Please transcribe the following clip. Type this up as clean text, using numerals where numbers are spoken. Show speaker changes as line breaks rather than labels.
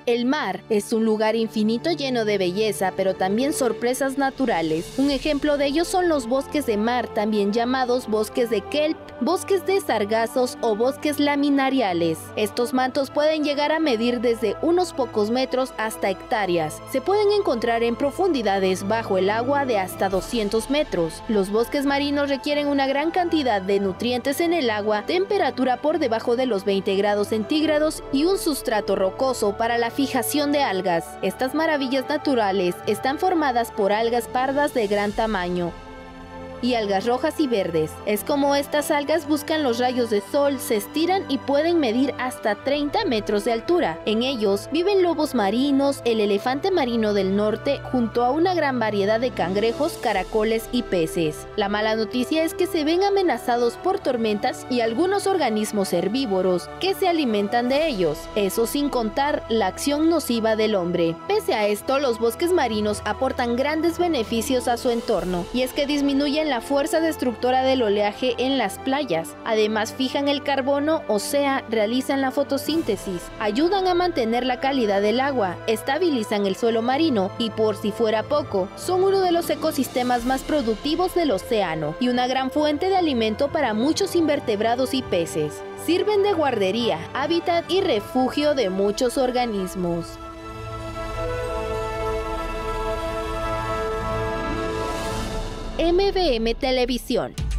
El mar es un lugar infinito lleno de belleza, pero también sorpresas naturales. Un ejemplo de ello son los bosques de mar, también llamados bosques de kelp, bosques de sargazos o bosques laminariales. Estos mantos pueden llegar a medir desde unos pocos metros hasta hectáreas. Se pueden encontrar en profundidades bajo el agua de hasta 200 metros. Los bosques marinos requieren una gran cantidad de nutrientes en el agua, temperatura por debajo de los 20 grados centígrados y un sustrato rocoso para la fijación de algas. Estas maravillas naturales están formadas por algas pardas de gran tamaño y algas rojas y verdes. Es como estas algas buscan los rayos de sol, se estiran y pueden medir hasta 30 metros de altura. En ellos viven lobos marinos, el elefante marino del norte, junto a una gran variedad de cangrejos, caracoles y peces. La mala noticia es que se ven amenazados por tormentas y algunos organismos herbívoros que se alimentan de ellos, eso sin contar la acción nociva del hombre. Pese a esto, los bosques marinos aportan grandes beneficios a su entorno, y es que disminuyen la fuerza destructora del oleaje en las playas. Además, fijan el carbono, o sea, realizan la fotosíntesis, ayudan a mantener la calidad del agua, estabilizan el suelo marino y, por si fuera poco, son uno de los ecosistemas más productivos del océano y una gran fuente de alimento para muchos invertebrados y peces. Sirven de guardería, hábitat y refugio de muchos organismos. MVM Televisión.